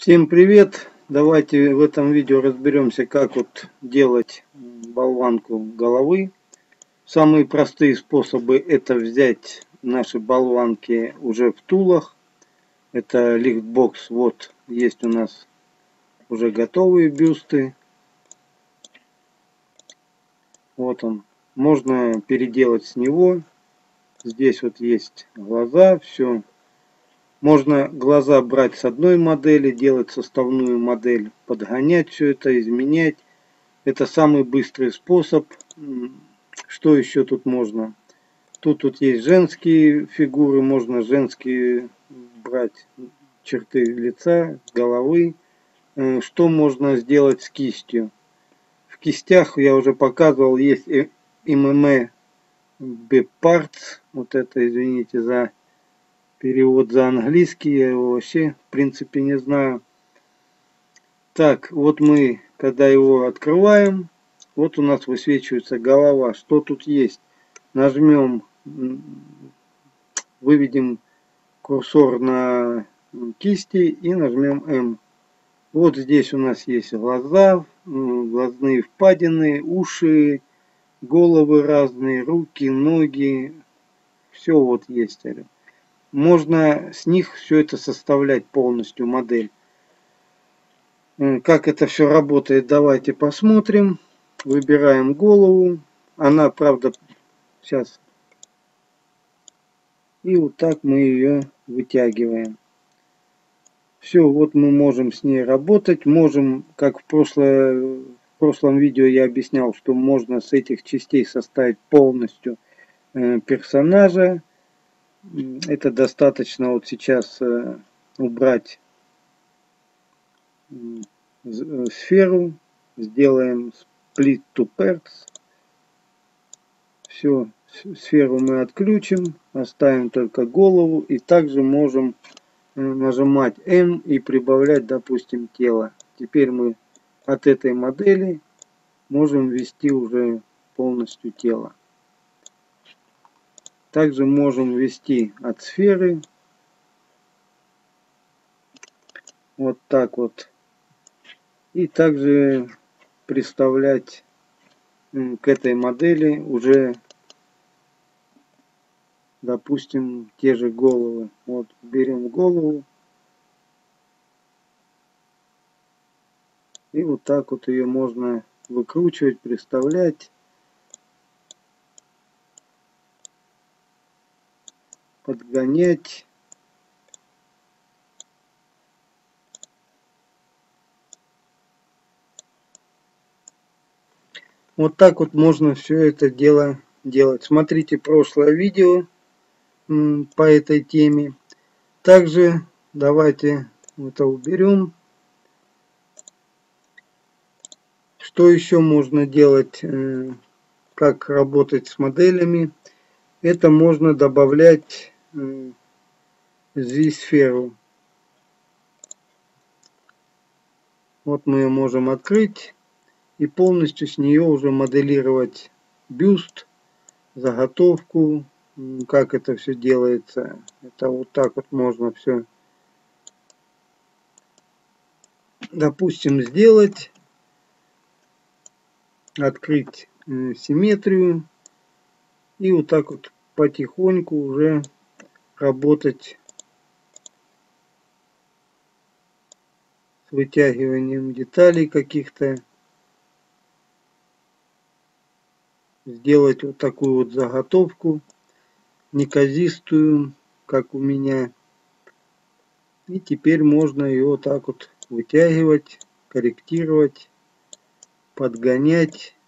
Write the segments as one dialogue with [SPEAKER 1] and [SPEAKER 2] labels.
[SPEAKER 1] Всем привет! Давайте в этом видео разберемся, как вот делать болванку головы. Самые простые способы — это взять наши болванки уже в тулах. Это лифтбокс. Вот есть у нас уже готовые бюсты. Вот он. Можно переделать с него. Здесь вот есть глаза, все. Можно глаза брать с одной модели, делать составную модель, подгонять все это, изменять. Это самый быстрый способ. Что еще тут можно? Тут есть женские фигуры, можно женские брать черты лица, головы. Что можно сделать с кистью? В кистях я уже показывал, есть ММ Parts. Вот это, извините за перевод за английский, я его вообще в принципе не знаю. Так, вот мы, когда его открываем, вот у нас высвечивается голова. Что тут есть? Нажмем, выведем курсор на кисти и нажмем М. Вот здесь у нас есть глаза, глазные впадины, уши, головы разные, руки, ноги. Все вот есть. Можно с них все это составлять полностью модель. Как это все работает, давайте посмотрим. Выбираем голову. Она, правда, сейчас. И вот так мы ее вытягиваем. Все, вот мы можем с ней работать. Можем, как в прошлом видео я объяснял, что можно с этих частей составить полностью персонажа. Это достаточно вот сейчас убрать сферу. Сделаем split to parts. Все, сферу мы отключим, оставим только голову, и также можем нажимать М и прибавлять, допустим, тело. Теперь мы от этой модели можем ввести уже полностью тело. Также можем ввести от сферы. Вот так вот. И также представлять к этой модели уже, допустим, те же головы. Вот берем голову. И вот так вот ее можно выкручивать, представлять. Подгонять. Вот так вот можно все это дело делать. Смотрите прошлое видео по этой теме. Также давайте это уберем. Что еще можно делать, как работать с моделями? Это можно добавлять Z-сферу. Вот мы ее можем открыть и полностью с нее уже моделировать бюст, заготовку. Как это все делается? Это вот так вот можно все, допустим, сделать. Открыть симметрию. И вот так вот потихоньку уже работать с вытягиванием деталей каких-то. Сделать вот такую вот заготовку, неказистую, как у меня. И теперь можно ее вот так вот вытягивать, корректировать, подгонять.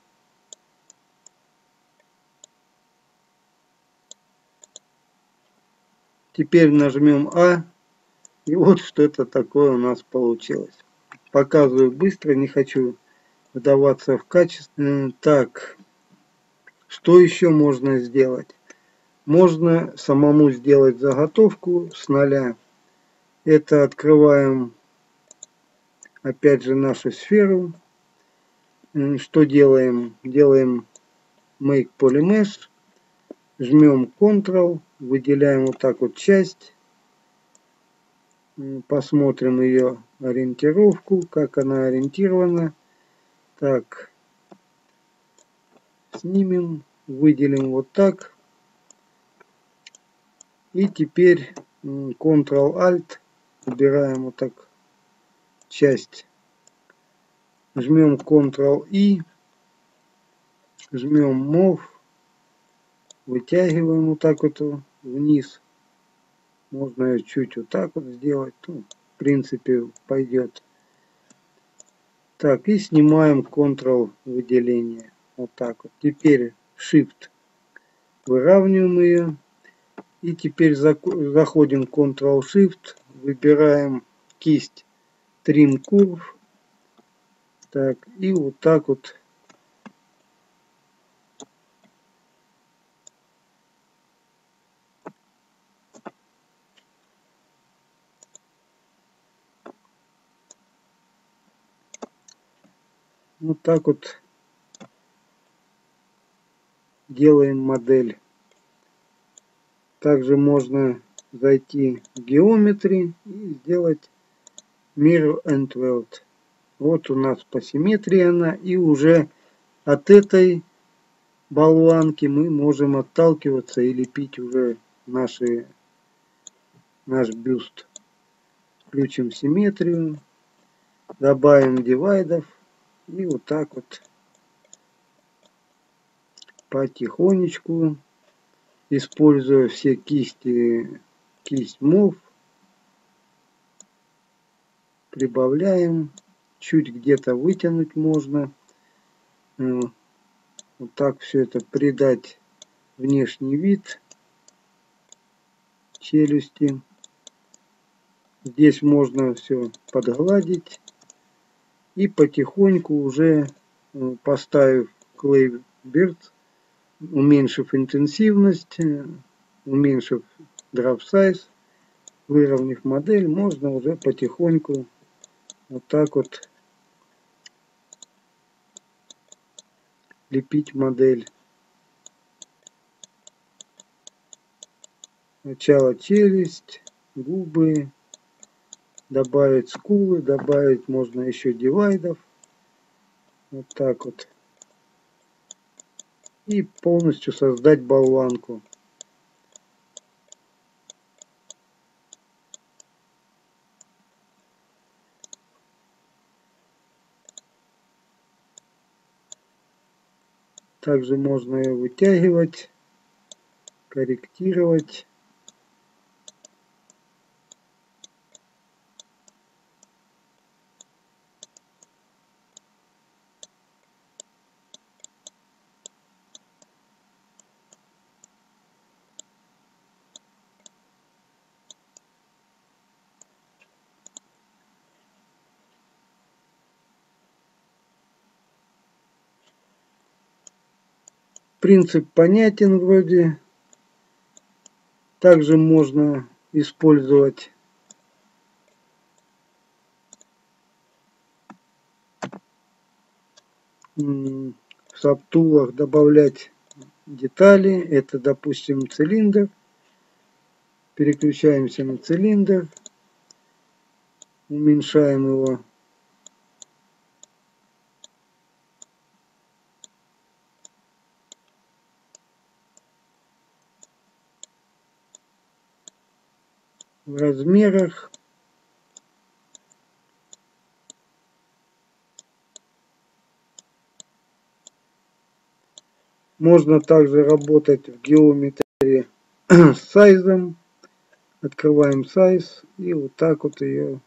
[SPEAKER 1] Теперь нажмем А. И вот что-то такое у нас получилось. Показываю быстро, не хочу вдаваться в качество. Так, что еще можно сделать? Можно самому сделать заготовку с нуля. Это открываем опять же нашу сферу. Что делаем? Делаем Make Polymesh. Жмем Ctrl. Выделяем вот так вот часть. Посмотрим ее ориентировку, как она ориентирована. Так, снимем, выделим вот так. И теперь Ctrl-Alt, убираем вот так часть. Жмем Ctrl-I, жмем Move, вытягиваем вот так вот вниз. Можно чуть вот так вот сделать. Ну, в принципе, пойдет. Так, и снимаем Ctrl выделение. Вот так вот. Теперь Shift. Выравниваем ее. И теперь заходим Ctrl-Shift. Выбираем кисть Trim Curve. Так, и вот так вот. Вот так вот делаем модель. Также можно зайти в Geometry и сделать Mirror and Weld. Вот у нас по симметрии она. И уже от этой болванки мы можем отталкиваться и лепить уже наш бюст. Включим симметрию. Добавим дивайдов. И вот так вот потихонечку, используя все кисть Move, прибавляем. Чуть где-то вытянуть можно. Вот так все это придать внешний вид челюсти. Здесь можно все подгладить. И потихоньку уже поставив Clay Beard, уменьшив интенсивность, уменьшив Drop Size, выровняв модель, можно уже потихоньку вот так вот лепить модель. Сначала челюсть, губы, добавить скулы, добавить можно еще дивайдов. Вот так вот. И полностью создать болванку. Также можно ее вытягивать, корректировать. Принцип понятен вроде. Также можно использовать в сабтулах, добавлять детали. Это, допустим, цилиндр. Переключаемся на цилиндр. Уменьшаем его. В размерах. Можно также работать в геометрии с сайзом. Открываем сайз и вот так вот ее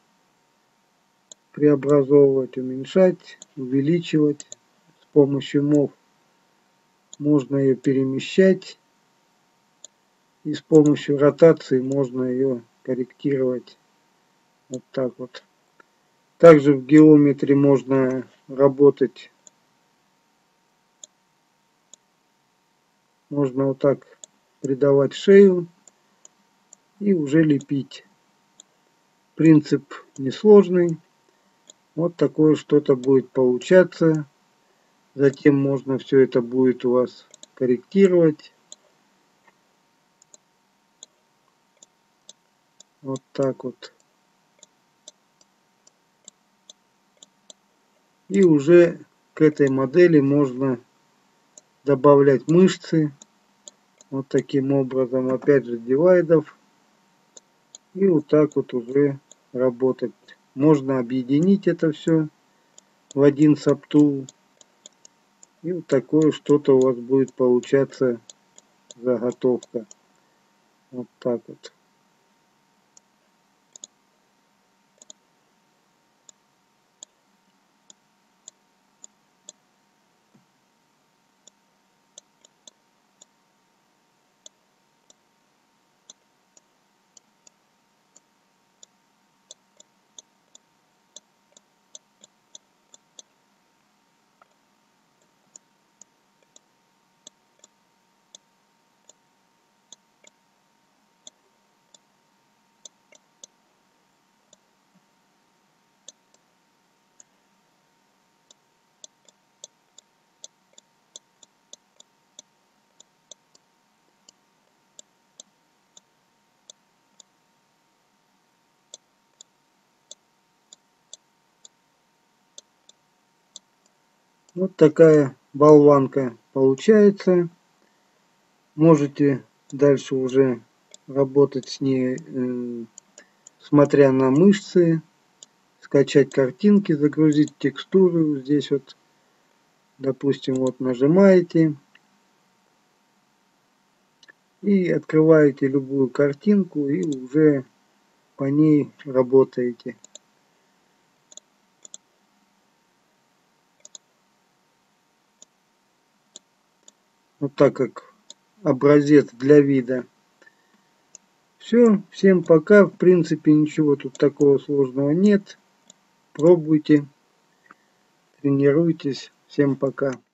[SPEAKER 1] преобразовывать, уменьшать, увеличивать. С помощью Move можно ее перемещать. И с помощью ротации можно ее корректировать. Вот так вот. Также в геометрии можно работать. Можно вот так придавать шею и уже лепить. Принцип несложный. Вот такое что-то будет получаться. Затем можно все это будет у вас корректировать. Вот так вот. И уже к этой модели можно добавлять мышцы. Вот таким образом, опять же, дивайдов. И вот так вот уже работать. Можно объединить это все в один сабтул. И вот такое что-то у вас будет получаться заготовка. Вот так вот. Вот такая болванка получается. Можете дальше уже работать с ней, смотря на мышцы, скачать картинки, загрузить текстуру. Здесь вот, допустим, вот нажимаете и открываете любую картинку и уже по ней работаете. Вот так как образец для вида. Все, всем пока. В принципе, ничего тут такого сложного нет. Пробуйте, тренируйтесь. Всем пока.